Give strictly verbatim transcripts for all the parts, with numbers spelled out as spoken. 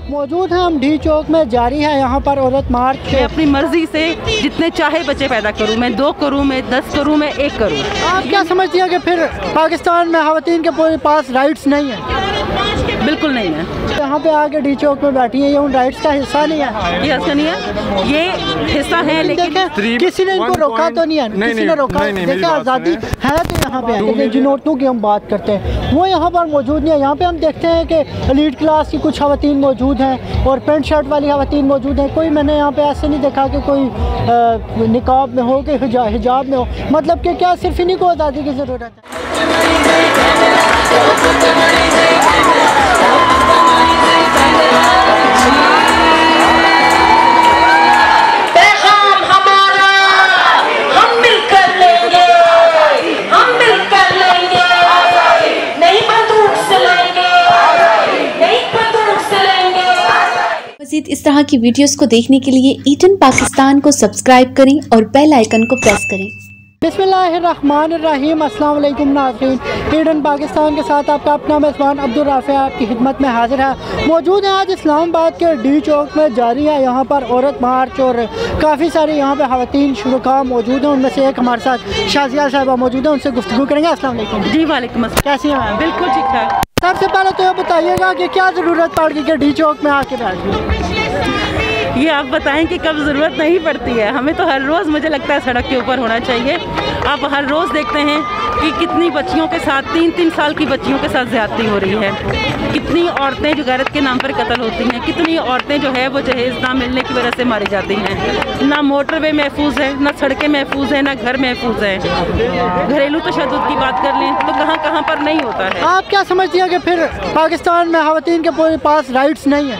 मौजूद हैं हम डी चौक में, जारी है यहाँ पर औरत मार्च। मैं अपनी मर्जी से जितने चाहे बच्चे पैदा करूँ, मैं दो करूँ, मैं दस करूँ, मैं एक करूँ। आप क्या समझती हैं कि फिर पाकिस्तान में ख़वातीन के पास राइट्स नहीं है? बिल्कुल नहीं है। यहाँ पे आके डी चौक में बैठी है, ये उन राइट्स का हिस्सा नहीं है। ये हिस्सा नहीं है, ये हिस्सा है, लेकिन किसी ने इनको रोका तो नहीं है, नहीं, किसी ने रोका। देखिए आज़ादी है तो यहाँ पे है, लेकिन जिन औरतों की हम बात करते हैं वो यहाँ पर मौजूद नहीं है। यहाँ पे हम देखते हैं कि एलीट क्लास की कुछ ख़वातीन मौजूद हैं और पेंट शर्ट वाली ख़वातीन मौजूद हैं। कोई मैंने यहाँ पे ऐसे नहीं देखा कि कोई निकाब में हो कि हिजाब में हो। मतलब कि क्या सिर्फ इन्हीं को आज़ादी की ज़रूरत है? मज़ीद इस तरह की वीडियोस को देखने के लिए ईटन पाकिस्तान को सब्सक्राइब करें और बेल आइकन को प्रेस करें। बिस्मिल्लाहिर्रहमानिर्रहीम, अस्सलाम वालेकुम नाज़रीन। ईडन पाकिस्तान के साथ आपका अपना मेज़बान अब्दुल राफ़ी आपकी खिदमत में हाजिर है। मौजूद है आज इस्लामाबाद के डी चौक में, जारी है यहाँ पर औरत मार्च और काफ़ी सारे यहाँ पे ख़वातीन शुरका मौजूद हैं। उनमें से एक हमारे साथ शाजिया साहिबा मौजूद है, उनसे गुफ्तगू करेंगे। अस्सलाम वालेकुम। जी वालेकुम अस्सलाम। कैसी हैं? बिल्कुल ठीक ठाक। सबसे पहले तो ये बताइएगा कि क्या ज़रूरत पड़ गई कि डी चौक में आके बैठ गई? ये आप बताएं कि कब ज़रूरत नहीं पड़ती है। हमें तो हर रोज़ मुझे लगता है सड़क के ऊपर होना चाहिए। आप हर रोज़ देखते हैं कि कितनी बच्चियों के साथ, तीन तीन साल की बच्चियों के साथ ज़्यादती हो रही है। कितनी औरतें जो गैरत के नाम पर कत्ल होती हैं, कितनी औरतें जो है वो जहेज़ ना मिलने की वजह से मारी जाती हैं। ना मोटरवे महफूज है, ना सड़कें महफूज हैं, ना घर महफूज है। घरेलू तशद्दुद की बात कर लें तो कहाँ कहाँ पर नहीं होता है। आप क्या समझती हैं कि फिर पाकिस्तान में ख़वातीन के पास राइट्स नहीं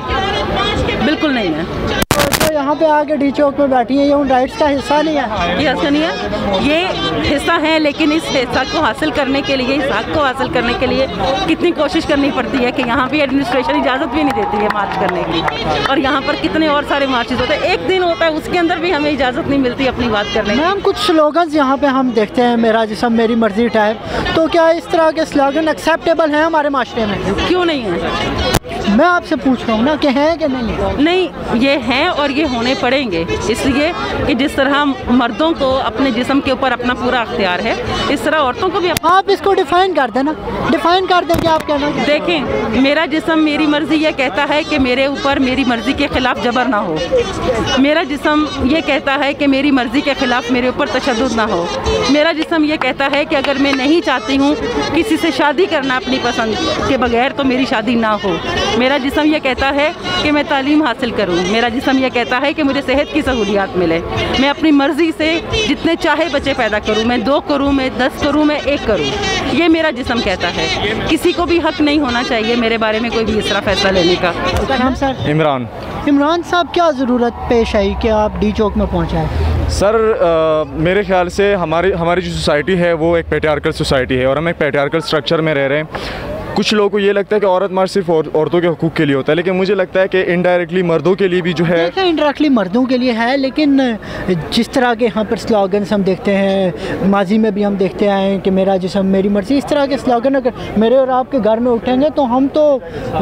है? बिल्कुल नहीं है। तो यहाँ पे आके डी चौक में बैठी है, ये उन राइट्स का हिस्सा नहीं है। ये हिस्सा नहीं है, ये हिस्सा है, लेकिन इस हिस्सा को हासिल करने के लिए, इस हक को हासिल करने के लिए कितनी कोशिश करनी पड़ती है कि यहाँ पे एडमिनिस्ट्रेशन इजाज़त भी नहीं देती है मार्च करने की। और यहाँ पर कितने और सारे मार्चेस होते हैं, एक दिन होता है उसके अंदर भी हमें इजाज़त नहीं मिलती अपनी बात करने की। मैम कुछ स्लोगन्स यहाँ पे हम देखते हैं, मेरा जिस्म मेरी मर्जी टाइप, तो क्या इस तरह के स्लोगन एक्सेप्टेबल हैं हमारे माशरे में? क्यों नहीं है? मैं आपसे पूछ रहा हूँ ना कि हैं कि नहीं? नहीं, ये हैं और ये होने पड़ेंगे, इसलिए कि जिस तरह मर्दों को अपने जिस्म के ऊपर अपना पूरा अख्तियार है, इस तरह औरतों को भी। आप इसको डिफाइन कर देना, डिफाइन कर दें कि आप कहना। देखें, मेरा जिस्म मेरी मर्ज़ी ये कहता है कि मेरे ऊपर मेरी मर्ज़ी के ख़िलाफ़ जबर ना हो। मेरा जिस्म ये कहता है कि मेरी मर्ज़ी के ख़िलाफ़ मेरे ऊपर तशद्दुद ना हो। मेरा जिस्म ये कहता है कि अगर मैं नहीं चाहती हूँ किसी से शादी करना अपनी पसंद के बगैर तो मेरी शादी ना हो। मेरा जिस्म ये कहता है कि मैं तालीम हासिल करूँ। मेरा जिस्म ये कहता है कि मुझे सेहत की सहूलियात मिले। मैं अपनी मर्ज़ी से जितने चाहे बच्चे पैदा करूँ, मैं दो करूँ, मैं दस करूँ, मैं एक करूँ, ये मेरा जिस्म कहता है। किसी को भी हक नहीं होना चाहिए मेरे बारे में कोई भी इस तरह फैसला लेने का। नाम सर? इमरान। इमरान साहब, क्या ज़रूरत पेश आई कि आप डी चौक में पहुँचाएँ? सर आ, मेरे ख्याल से हमारी हमारी जो सोसाइटी है वो एक पैट्रियार्कल सोसाइटी है और हम एक पैट्रियार्कल स्ट्रक्चर में रह रहे हैं। कुछ लोगों को ये लगता है कि औरत मार्च सिर्फ औरतों के हकूक़ के लिए होता है, लेकिन मुझे लगता है कि इनडायरेक्टली मर्दों के लिए भी जो है। इनडायरेक्टली मर्दों के लिए है, लेकिन जिस तरह के यहाँ पर स्लोगन्स हम देखते हैं, माजी में भी हम देखते आए हैं कि मेरा जिस्म मेरी मर्ज़ी, इस तरह के स्लोगन अगर मेरे और आपके घर में उठेंगे तो हम तो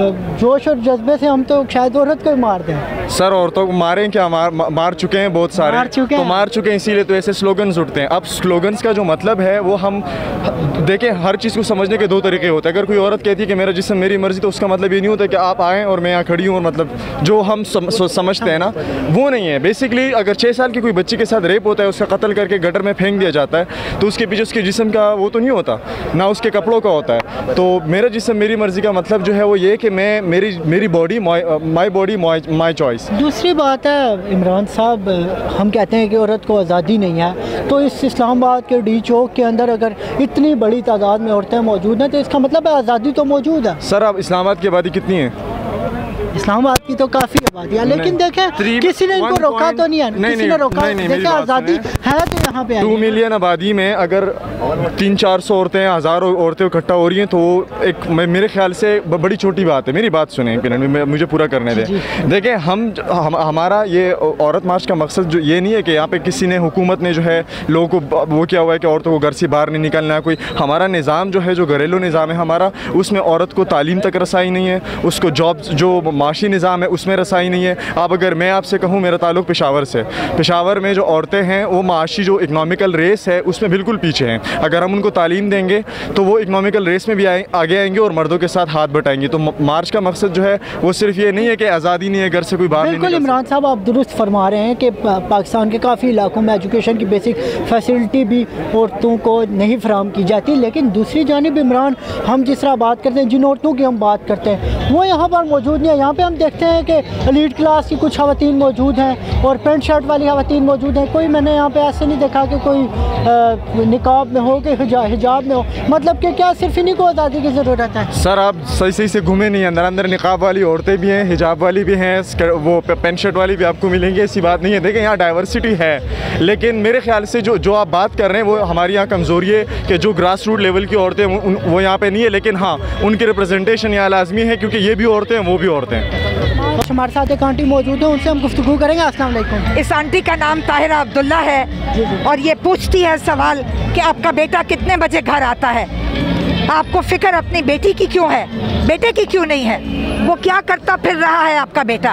जोश और जज्बे से हम तो शायद औरत को ही मार दें। सर औरतों को मारें क्या? मार मार चुके हैं बहुत सारे, मार चुके तो हैं। मार चुके हैं, इसीलिए तो ऐसे स्लोगन्स उठते हैं। अब स्लोगन्स का जो मतलब है वो हम देखें, हर चीज़ को समझने के दो तरीके होते हैं। अगर कोई औरत कहती है कि मेरा जिस्म मेरी मर्ज़ी, तो उसका मतलब ये नहीं होता कि आप आएँ और मैं यहाँ खड़ी हूँ, और मतलब जो हम सम, समझते हैं ना वो नहीं है। बेसिकली अगर छः साल की कोई बच्ची के साथ रेप होता है, उसका कत्ल करके गटर में फेंक दिया जाता है, तो उसके पीछे उसके जिस्म का वो तो नहीं होता, ना उसके कपड़ों का होता है। तो मेरा जिस्म मेरी मर्ज़ी का मतलब जो है वो ये कि मैं मेरी मेरी body my body my choice. दूसरी बात है इमरान साहब, हम कहते हैं कि औरत को आज़ादी नहीं है, तो इस इस्लामाबाद के डी चौक के अंदर अगर इतनी बड़ी तादाद में औरतें मौजूद हैं तो इसका मतलब है आज़ादी तो मौजूद है। सर अब इस्लामाबाद की आबादी कितनी है? इस्लामाबाद की तो काफ़ी आबादी है, लेकिन देखें किसी ने इनको रोका तो नहीं है, किसी ने रोका। देखें आज़ादी है तो यहाँ पे टू मिलियन आबादी में अगर तीन चार सौ औरतें हज़ार औरतें इकट्ठा हो रही हैं तो वो एक मेरे ख्याल से बड़ी छोटी बात है। मेरी बात सुने, मुझे पूरा करने दें। देखें, हम, हम हमारा ये औरत मार्च का मकसद जो ये नहीं है कि यहाँ पे किसी ने, हुकूमत ने जो है लोगों को वो किया हुआ है कि औरतों को घर से बाहर नहीं निकलना है। कोई हमारा निज़ाम जो है, जो घरेलू निज़ाम है हमारा, उसमें औरत को तालीम तक रसाई नहीं है, उसको जॉब जो माशी निज़ाम है उसमें रसाई नहीं है। अब अगर मैं आपसे कहूँ, मेरा ताल्लुक़ पेशावर से, पेशावर में जो औरतें हैं वो माशी जो इकनॉमिकल रेस है उसमें बिल्कुल पीछे हैं। अगर हम उनको तालीम देंगे तो वो इकनॉमिकल रेस में भी आए, आगे आएंगे और मर्दों के साथ हाथ बटाएंगे। तो मार्च का मकसद जो है वो सिर्फ ये नहीं है कि आज़ादी नहीं है, घर से कोई बाहर नहीं। बिल्कुल इमरान साहब, आप दुरुस्त फरमा रहे हैं कि पाकिस्तान के काफ़ी इलाकों में एजुकेशन की बेसिक फैसिलिटी भी औरतों को नहीं फराहम की जाती, लेकिन दूसरी जानिब इमरान, हम जिस तरह बात करते हैं, जिन औरतों की हम बात करते हैं वो यहाँ पर मौजूद नहीं है। यहाँ पर हम देखते हैं कि एलीट क्लास की कुछ ख़वातीन मौजूद हैं और पेंट शर्ट वाली ख़वातीन मौजूद हैं। कोई मैंने यहाँ पे ऐसे नहीं देखा कि कोई निकाब में हो कि हिजाब में हो। मतलब कि क्या सिर्फ इन्हीं को आज़ादी की ज़रूरत है? सर, आप सही सही से घूमे नहीं, अंदर अंदर निकाब वाली औरतें भी हैं, हिजाब वाली भी हैं, वो पेंट शर्ट वाली भी आपको मिलेंगी, ऐसी बात नहीं है। देखें, यहाँ डाइवर्सिटी है, लेकिन मेरे ख्याल से जो जो आप बात कर रहे हैं वो हमारी यहाँ कमज़ोरी है कि जो ग्रास रूट लेवल की औरतें वो यहाँ पे नहीं है, लेकिन हाँ उनकी रिप्रेजेंटेशन यहाँ लाजमी है क्योंकि ये भी औरतें हैं, वो भी औरतें हैं। हमारे साथ एक आंटी मौजूद है, उनसे हम गुफ्तगू करेंगे। अस्सलाम वालेकुम। इस आंटी का नाम ताहिरा अब्दुल्ला है और ये पूछती है सवाल कि आपका बेटा कितने बजे घर आता है? आपको फिक्र अपनी बेटी की क्यों है, बेटे की क्यों नहीं है? वो क्या करता फिर रहा है आपका बेटा?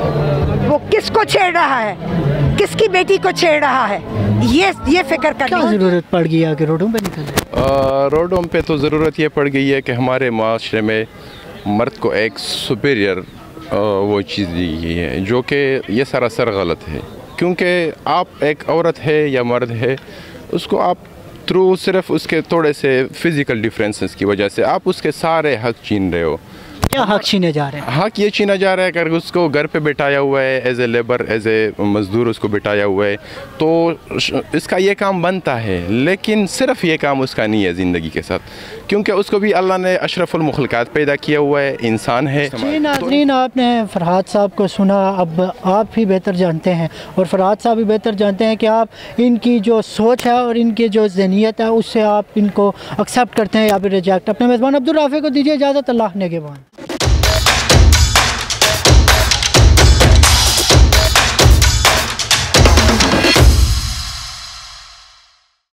वो किसको छेड़ रहा है, किसकी बेटी को छेड़ रहा है? ये ये फिक्र करने क्या ज़रूरत पड़ गई है कि रोडों पे निकले? रोडों पे तो ज़रूरत ये पड़ गई है कि हमारे माशरे में मर्द को एक सुपीरियर वो चीज़ दी गई है जो कि ये सरासर गलत है। क्योंकि आप एक औरत है या मर्द है, उसको आप थ्रू सिर्फ उसके थोड़े से फ़िज़िकल डिफरेंसेस की वजह से आप उसके सारे हक छीन रहे हो। क्या हक छीने जा रहे हैं? हक ये छीना जा रहा है कि उसको घर पे बिठाया हुआ है, as a labour, as a मज़दूर उसको बिठाया हुआ है, तो इसका ये काम बनता है। लेकिन सिर्फ ये काम उसका नहीं है ज़िंदगी के साथ, क्योंकि उसको भी अल्लाह ने अशरफुल मखलूक़ात पैदा किया हुआ है, इंसान है। जी नाज़रीन, आपने फरहाद साहब को सुना। अब आप भी बेहतर जानते हैं और फरहाद साहब भी बेहतर जानते हैं कि आप इनकी जो सोच है और इनकी जो ज़हनियत है उससे आप इनको एक्सेप्ट करते हैं या फिर रिजेक्ट। अपने मेज़बान अब्दुल राफ़ी को दीजिए इजाज़त। अल्लाह ने के बाद।